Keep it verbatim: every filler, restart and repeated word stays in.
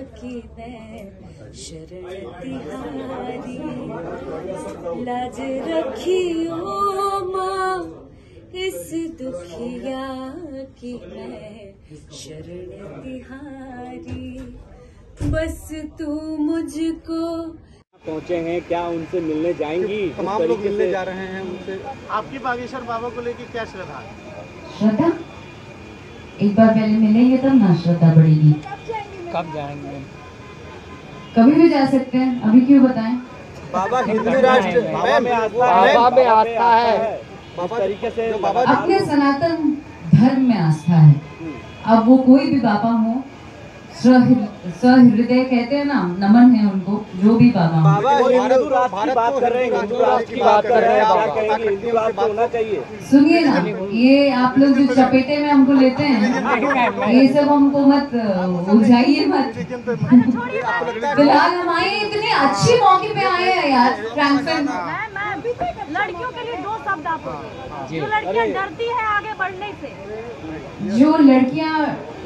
कि मैं शरण तिहारी, लाज रखियो माँ इस दुखिया की मैं शरण तिहारी, बस तू मुझको। पहुंचे हैं, क्या उनसे मिलने जाएंगी? तमाम लोग मिलने जा रहे हैं उनसे। आपकी बागेश्वर बाबा को लेकर क्या श्रद्धा है? श्रद्धा एक बार पहले मिलेंगे तब ना श्रद्धा बढ़ेगी। कब जाएंगे? कभी भी जा सकते हैं, अभी क्यों बताएं? बाबा हिंदू राष्ट्र बाबा में आस्था है, बाबा तरीके से बाबा अपने सनातन धर्म में आस्था है। अब वो कोई भी बाबा हो, सहृदय कहते हैं ना, नमन है उनको, जो भी बाबा हो। बाबा हिंदू राष्ट्र की बात कर रहे हैं, हिंदू राष्ट्र की बात कर रहे हैं, आप कहेंगे हिंदू राष्ट्र होना चाहिए। सुनिए ना, ये आप लोग जो चपेटे में हमको लेते हैं, ये सब हमको मत उलझाइए मत। फिलहाल हम आए इतने अच्छे मौके पे आए हैं यार फ्रैंकफर्ट। लड़कियों के लिए दो शब्द आप, जो लड़कियां डरती है आगे बढ़ने से। जो लड़कियां